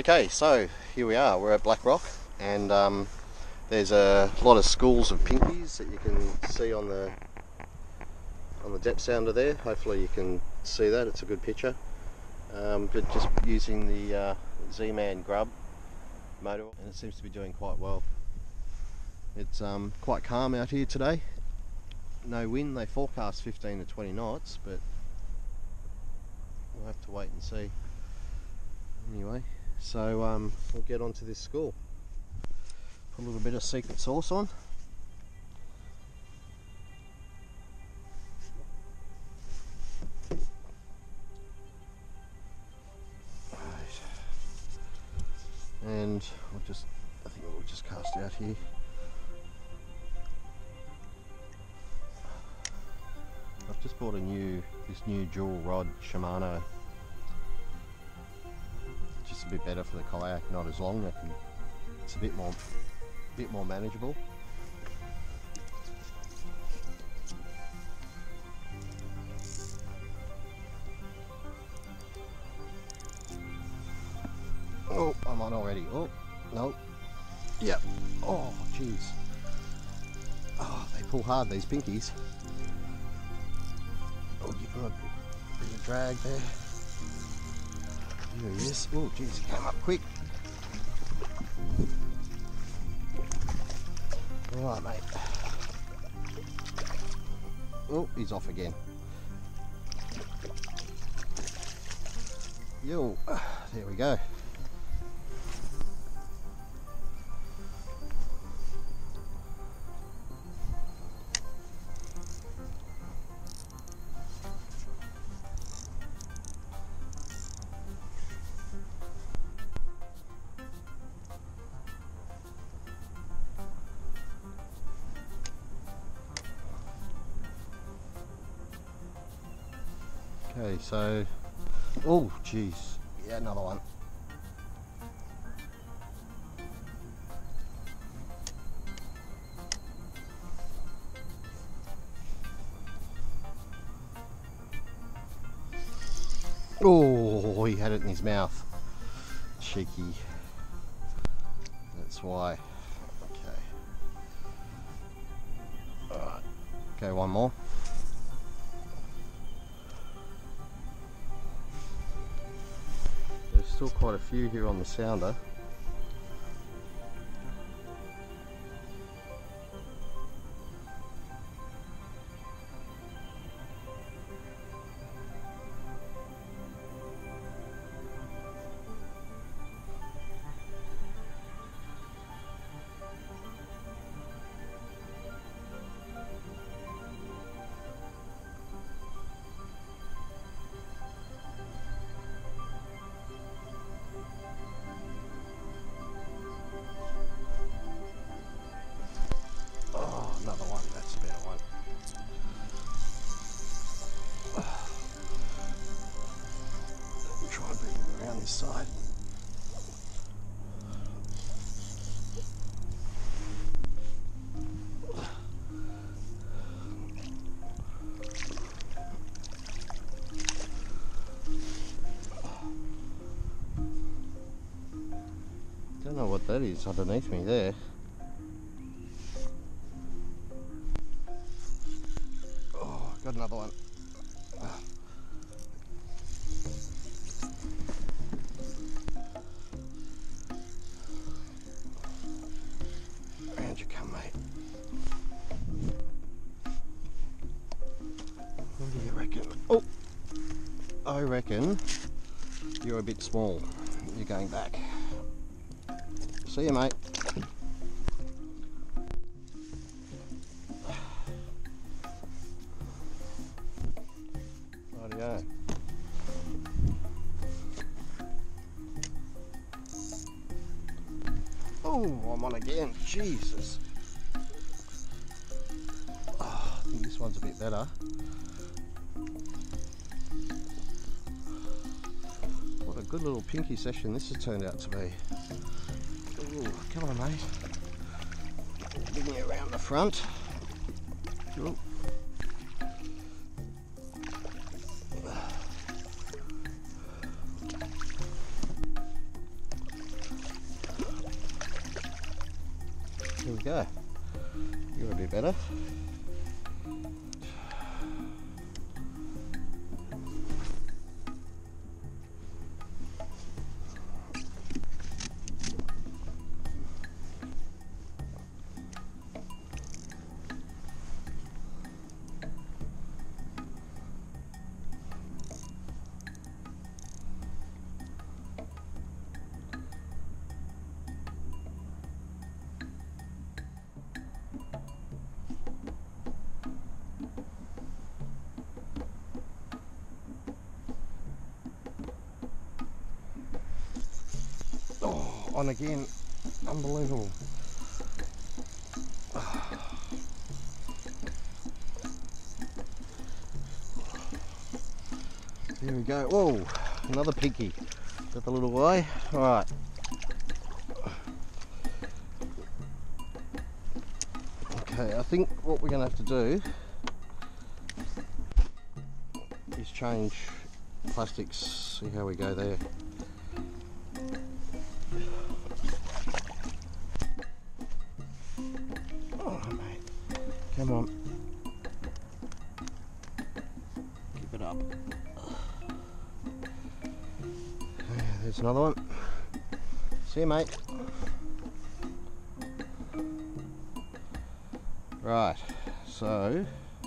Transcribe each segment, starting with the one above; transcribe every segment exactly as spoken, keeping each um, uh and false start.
Okay, so here we are, we're at Black Rock, and um, there's a lot of schools of pinkies that you can see on the on the depth sounder there. Hopefully you can see that, it's a good picture. Um, but just using the uh, Z-Man grub motor, and it seems to be doing quite well. It's um, quite calm out here today. No wind, they forecast fifteen to twenty knots, but we'll have to wait and see. Anyway, so um, we'll get onto this school. Put a little bit of secret sauce on. Right. And we'll just, I think we'll just cast out here. I've just bought a new, this new dual rod Shimano. Just a bit better for the kayak, not as long. It can, it's a bit more, bit more manageable. Oh, I'm on already. Oh, no. Yep. Oh, jeez. Oh, they pull hard, these pinkies. Oh, give them a bit, bit of drag there. There he is. Oh, jeez, he came up quick. Alright, mate. Oh, he's off again. Yo, there we go. Okay, so, oh jeez, yeah, another one. Oh, he had it in his mouth. Cheeky. That's why. Okay. Alright. Okay, one more. Still quite a few here on the sounder. Side. Don't know what that is underneath me there. Oh, got another one. You come, mate. What do you reckon? Oh, I reckon you're a bit small. You're going back. See you, mate. Rightio. Oh, I'm on again. Jesus. Oh, I think this one's a bit better. What a good little pinky session this has turned out to be. Ooh, come on, mate. Bring me around the front. Ooh. Here we go. You're a bit better. On again, unbelievable. Here we go. Whoa, another pinky. Got the little guy. All right. Okay, I think what we're going to have to do is change plastics. See how we go there. Come on. Keep it up. Yeah, there's another one. See you, mate. Right, so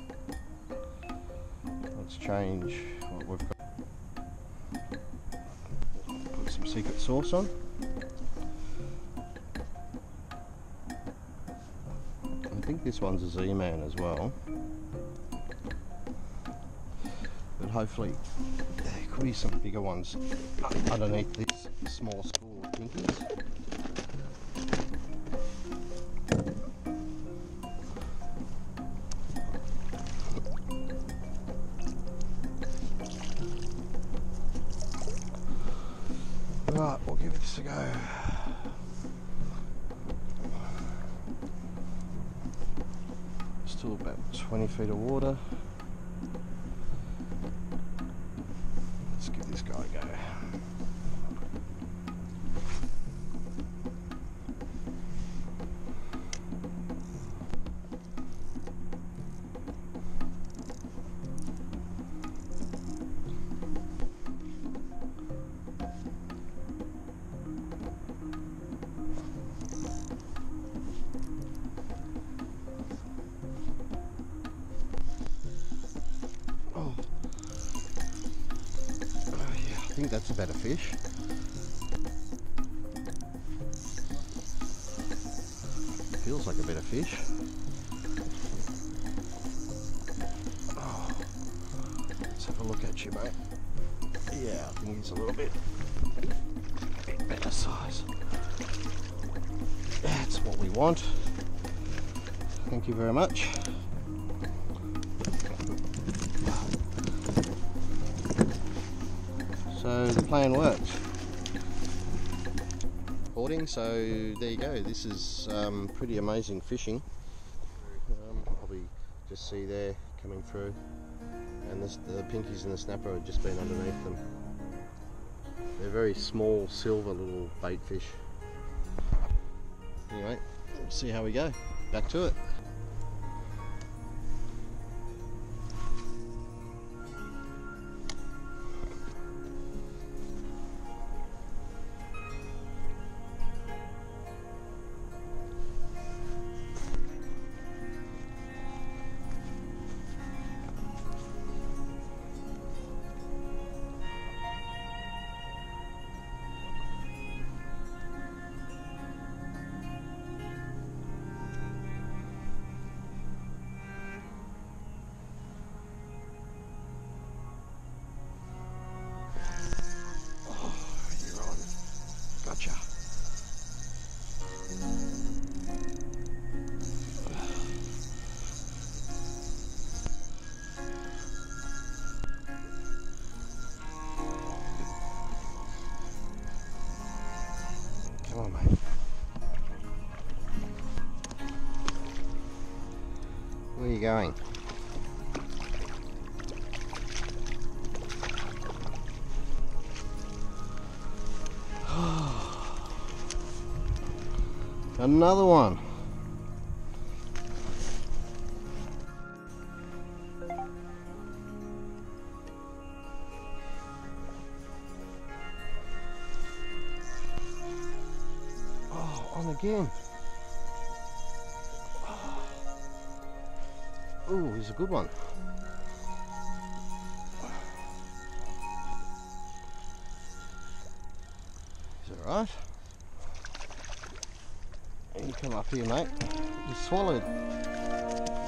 let's change what we've got. Put some secret sauce on. I think this one's a Z-Man as well, but hopefully there could be some bigger ones underneath this small school of pinkies. Right, we'll give this a go. Still about twenty feet of water. Let's give this guy a go. I think that's a better fish. Feels like a better fish. Oh, let's have a look at you, mate. Yeah, I think he's a little bit, bit better size. That's what we want. Thank you very much. So the plan worked. Recording, so there you go. This is um, pretty amazing fishing. Um, probably just see there coming through, and this, the pinkies and the snapper have just been underneath them. They're very small, silver little bait fish. Anyway, we'll see how we go. Back to it. Gotcha. Come on, mate. Where are you going? Another one. again. Oh, here's a good one. Is that right? You come up here, mate. You swallowed.